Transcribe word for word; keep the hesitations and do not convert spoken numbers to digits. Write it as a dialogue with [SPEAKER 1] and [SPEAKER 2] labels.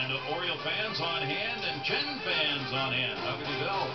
[SPEAKER 1] And Oriole fans on hand and Chen fans on hand. How can you tell?